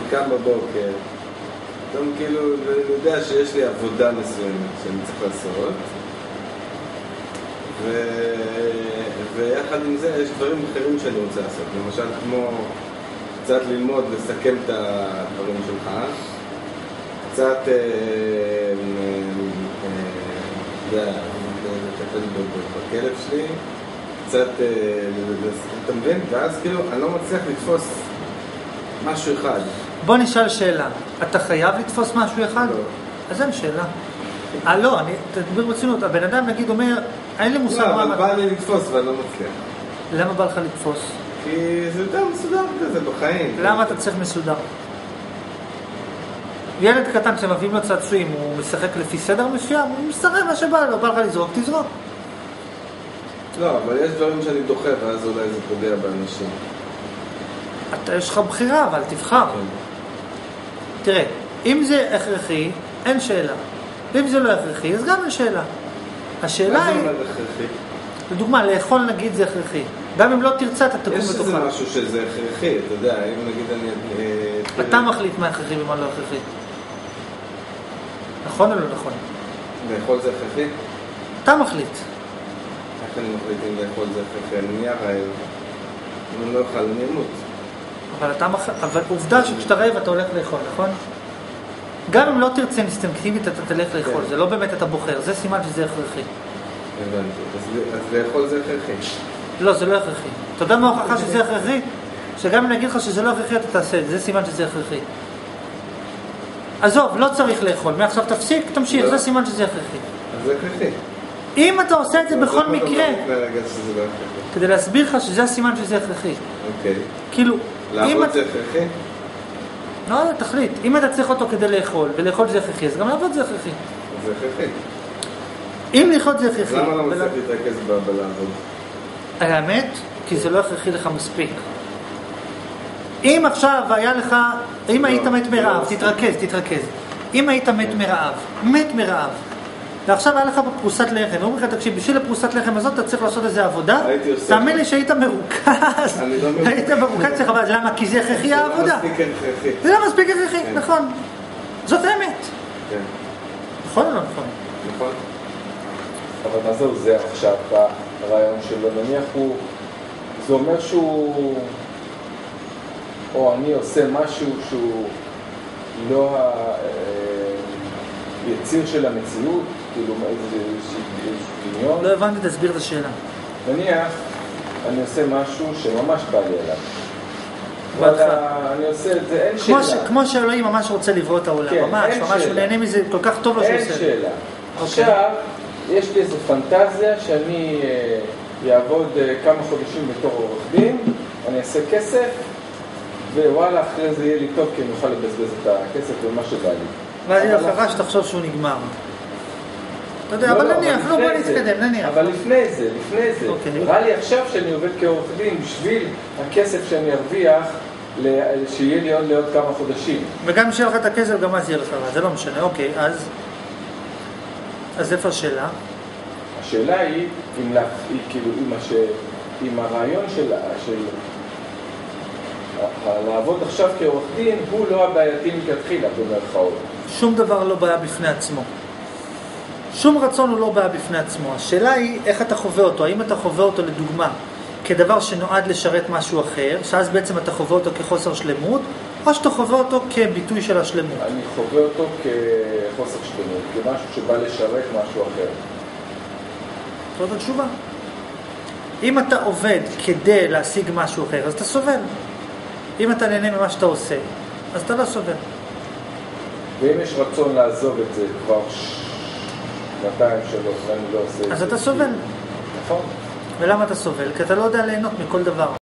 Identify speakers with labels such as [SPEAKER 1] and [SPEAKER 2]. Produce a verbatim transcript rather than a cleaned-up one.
[SPEAKER 1] קם בבוקר, פתאום כאילו, אני יודע שיש לי עבודה מסוימת שאני צריך לעשות, ו... ויחד עם זה יש דברים אחרים שאני רוצה לעשות, למשל כמו קצת ללמוד, לסכם את הדברים שלך, קצת, אתה יודע, לטפל בכלב שלי, קצת, אתה מבין? ואז כאילו אני לא מצליח לתפוס משהו אחד.
[SPEAKER 2] בוא נשאל שאלה, אתה חייב לתפוס משהו אחד?
[SPEAKER 1] לא.
[SPEAKER 2] אז אין שאלה. אה לא, אני, תדבר ברצינות, הבן אדם נגיד אומר, אין לי מושג
[SPEAKER 1] לא,
[SPEAKER 2] מה...
[SPEAKER 1] אבל בא לי לתפוס ואני לא מצליח.
[SPEAKER 2] למה בא לך לתפוס?
[SPEAKER 1] כי זה יותר מסודר כזה בחיים.
[SPEAKER 2] למה אתה צריך מסודר? ילד קטן שמביאים לו צעצועים, הוא משחק לפי סדר מסוים, הוא משחק מה שבא לו, בא לך לזרוק, תזרוק.
[SPEAKER 1] לא, אבל יש דברים שאני דוחה ואז אולי זה פוגע באנשים.
[SPEAKER 2] אתה, יש לך בחירה, אבל תבחר.
[SPEAKER 1] כן.
[SPEAKER 2] תראה, אם זה הכרחי, אין שאלה. אם זה לא הכרחי, אז גם אין שאלה. השאלה היא...
[SPEAKER 1] מה זה אומר הכרחי?
[SPEAKER 2] לדוגמה, לאכול נגיד זה הכרחי. גם אם לא תרצה, אתה תקום בתוכה.
[SPEAKER 1] יש איזה משהו שזה הכרחי, אתה יודע, אם נגיד אני...
[SPEAKER 2] אתה מחליט מה הכרחי ומה לא הכרחי. נכון או לא נכון?
[SPEAKER 1] לאכול זה הכרחי?
[SPEAKER 2] אתה מחליט.
[SPEAKER 1] איך אני מחליט אם לאכול זה הכרחי? אני נהיה רעב. אם אני לא אוכל, אני אמות.
[SPEAKER 2] אבל אתה מח... אבל עובדה שכשאתה רעב אתה הולך לאכול, נכון? גם אם לא תרצה אינסטינקטיבית אתה תלך לאכול, זה לא באמת אתה בוחר, זה סימן שזה הכרחי.
[SPEAKER 1] הבנתי, אז לאכול זה הכרחי.
[SPEAKER 2] לא, זה לא הכרחי. אתה יודע מה ההוכחה שזה הכרחי? שגם אם נגיד לך שזה לא הכרחי אתה תעשה את זה, זה סימן שזה הכרחי. עזוב, לא צריך לאכול, מעכשיו תפסיק, תמשיך, זה סימן שזה הכרחי.
[SPEAKER 1] אז זה הכרחי.
[SPEAKER 2] אם אתה עושה את זה בכל מקרה, כדי להסביר לך שזה הסימן שזה הכרחי.
[SPEAKER 1] אוקיי.
[SPEAKER 2] כאילו,
[SPEAKER 1] לעבוד זה הכרחי?
[SPEAKER 2] לא, תחליט. אם אתה צריך אותו כדי לאכול, ולאכול זה הכרחי, אז גם לעבוד זה הכרחי.
[SPEAKER 1] זה הכרחי.
[SPEAKER 2] אם לאכול זה הכרחי.
[SPEAKER 1] למה לא מצליח להתרכז בלעבוד?
[SPEAKER 2] האמת, כי זה לא הכרחי לך מספיק. אם עכשיו היה לך, אם היית מת מרעב, תתרכז, תתרכז. אם היית מת מרעב, מת מרעב, ועכשיו היה לך בפרוסת לחם, ואומרים לך, תקשיב, בשביל הפרוסת לחם הזאת אתה צריך לעשות איזה עבודה, תאמין לי שהיית מרוכז, היית מרוכז לך, אבל למה? כי זה הכרחי העבודה.
[SPEAKER 1] זה לא מספיק הכרחי.
[SPEAKER 2] זה לא מספיק הכרחי, נכון. זאת האמת. נכון או לא נכון?
[SPEAKER 1] נכון.
[SPEAKER 3] אבל מה זהו זה עכשיו ברעיון שלו? נניח הוא, זה אומר שהוא, או אני עושה משהו שהוא לא היציר של המציאות, כאילו איזה דמיון.
[SPEAKER 2] לא הבנתי, תסביר את השאלה.
[SPEAKER 3] נניח, אני עושה משהו שממש בא לי אליו. ואתה, אני עושה את זה, אין שאלה.
[SPEAKER 2] כמו שאלוהים ממש רוצה לברוא את העולם, ממש, ממש הוא נהנה מזה, כל כך טוב לו שהוא עושה.
[SPEAKER 3] אין שאלה. עכשיו, יש לי איזו פנטזיה שאני יעבוד כמה חודשים בתור עורך דין, אני אעשה כסף, ווואלה, אחרי זה יהיה לי טוב, כי אני אוכל לבזבז את הכסף ומה שבא לי.
[SPEAKER 2] ואז יהיה לך שתחשוב שהוא נגמר. אתה יודע, אבל נניח, לא בוא נתקדם, נניח.
[SPEAKER 3] אבל לפני זה, לפני זה, ראה לי עכשיו שאני עובד כעורך דין, בשביל הכסף שאני ארוויח, שיהיה לי עוד לעוד כמה חודשים.
[SPEAKER 2] וגם שיהיה לך את הכסף, גם אז יהיה לך, זה לא משנה, אוקיי, אז... אז איפה השאלה?
[SPEAKER 3] השאלה היא, אם לה, היא, כאילו, עם, הש... עם הרעיון של... של... לעבוד עכשיו כעורך דין, הוא לא הבעייתי מכתחילה, במרכאות.
[SPEAKER 2] שום דבר לא בעיה בפני עצמו. שום רצון הוא לא בעיה בפני עצמו. השאלה היא איך אתה חווה אותו. האם אתה חווה אותו לדוגמה כדבר שנועד לשרת משהו אחר, שאז בעצם אתה חווה אותו כחוסר שלמות, או שאתה חווה אותו כביטוי של השלמות?
[SPEAKER 3] אני חווה אותו כחוסר שלמות, כמשהו שבא לשרת משהו אחר.
[SPEAKER 2] זאת התשובה. אם אתה עובד כדי להשיג משהו אחר, אז אתה סובל. אם אתה נהנה ממה שאתה עושה, אז אתה לא סובל.
[SPEAKER 3] ואם יש רצון לעזוב את זה כבר שנתיים שלוש, ואני לא עושה את זה.
[SPEAKER 2] אז אתה סובל.
[SPEAKER 3] נכון.
[SPEAKER 2] ולמה אתה סובל? כי אתה לא יודע ליהנות מכל דבר.